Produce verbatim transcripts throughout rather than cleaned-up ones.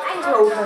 Eindhoven.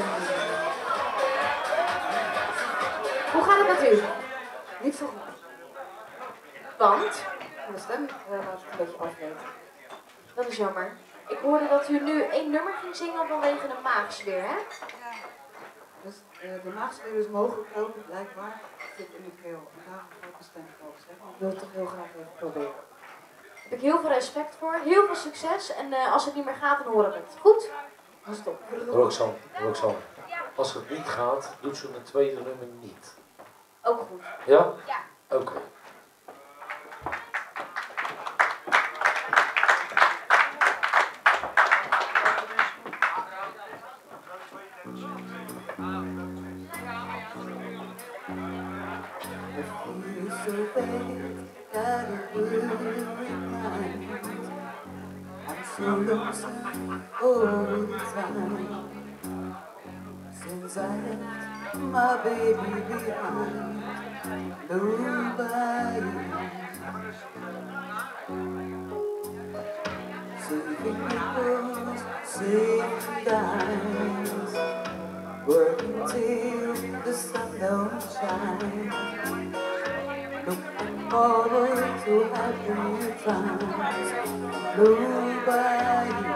Hoe gaat het met u? Niet zo goed. Want? Mijn stem uh, laat het een beetje afweten. Dat is jammer. Ik hoorde dat u nu één nummer ging zingen vanwege de maagsfeer, hè? Ja. Dus uh, de maagsfeer is mogelijk ook, blijkbaar. Zit in de keel. En daarom ga ik de stem hoog zeggen. Ik wil het toch heel graag even proberen. Daar heb ik heel veel respect voor. Heel veel succes. En uh, als het niet meer gaat, dan horen we het. Goed? Dan stop. Roxanne, Roxanne. Als het niet gaat, doet ze een tweede nummer niet. Ook goed. Ja? Ja. Oké. Okay. So lonesome all the time since I left my baby behind. Nobody saving nickels, saving dimes, working till the sun don't shine. Looking forward to happy times. Nobody.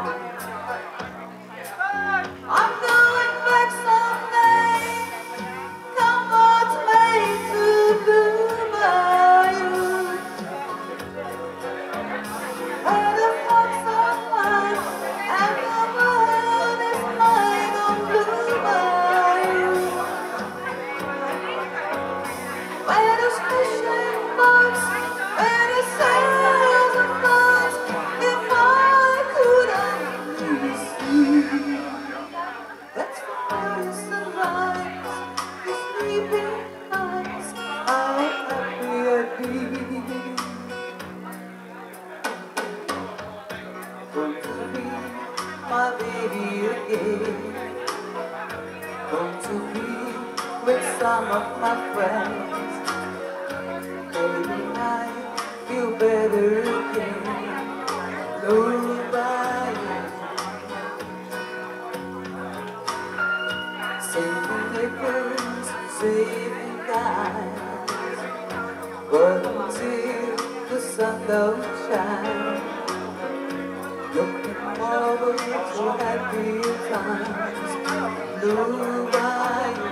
I'm going back someday. Come on, me to Dubai. Where the fox are flying and the world is mine on Dubai. Where the fishing boats, where the sails are floats. If I could only see, that's the first sunrise, the sleeping nights, how happy I'd be. Going to be my baby again. Going to be with some of my friends. Baby, I feel better again. Nobody saving nickels, saving dimes, working till the sun don't shine. Looking forward to happy times. Nobody.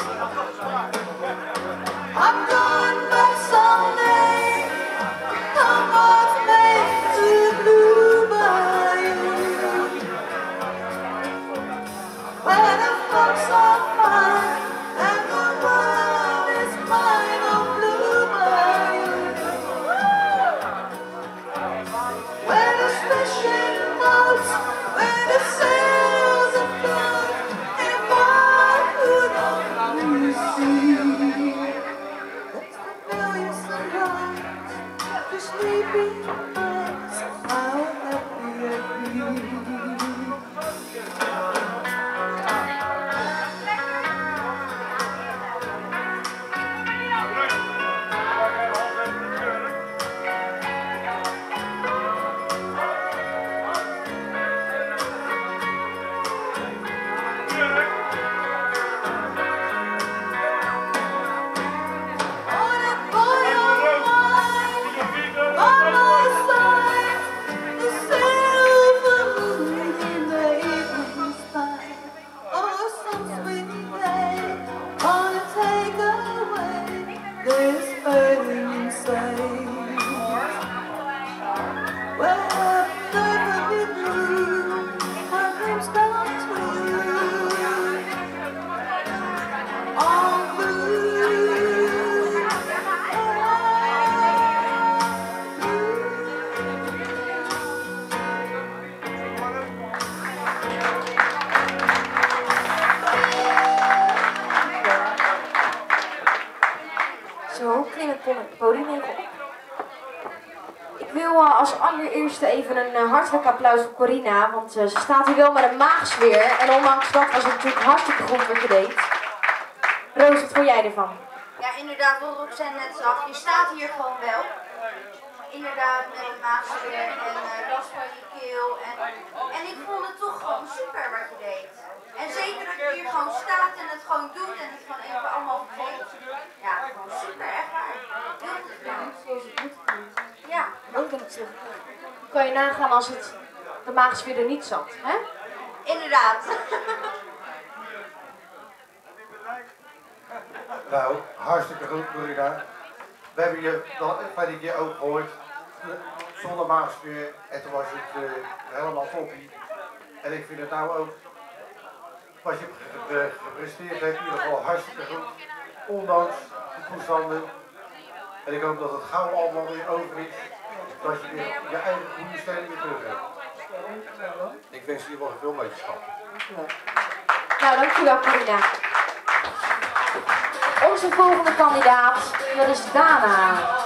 I'm going back someday. Come on, me to Dubai. Where the folks are fine and the world is mine on Dubai. Where the fishing boats, where the sails are float. If I could only see, that's the million sunrise, the sleeping nights, how happy I'd be. Zo, klim het podium even op. Ik wil uh, als allereerste even een uh, hartelijk applaus voor Corina, want uh, ze staat hier wel met een maagsfeer. En ondanks dat was het natuurlijk hartstikke goed wat je deed. Roos, wat vond jij ervan? Ja, inderdaad, wat Roxanne net zag, je staat hier gewoon wel. Inderdaad, met een maagsfeer en uh, last van je keel. En, en ik vond het toch gewoon super wat je deed. En zeker gewoon doet en het gewoon even allemaal vergeet. Ja, gewoon super, echt waar. Heel goed gedaan. Zoals het moet gaan. Ja, Ook in het terug. Kan je nagaan als het de maagsfeer er niet zat, hè? inderdaad. Nou, hartstikke goed, Corina. We hebben je dan van die keer ook gehoord, zonder maagsfeer, en toen was het uh, helemaal toppie. En ik vind het nou ook, wat je ge ge gepresteerd hebt, in ieder geval hartstikke goed, ondanks de toestanden. En ik hoop dat het gauw allemaal weer over is, dat je weer je eigen goede stelling weer terug hebt. Ik wens jullie wel veel wetenschap. Nou, dankjewel Corina. Onze volgende kandidaat, dat is Dana.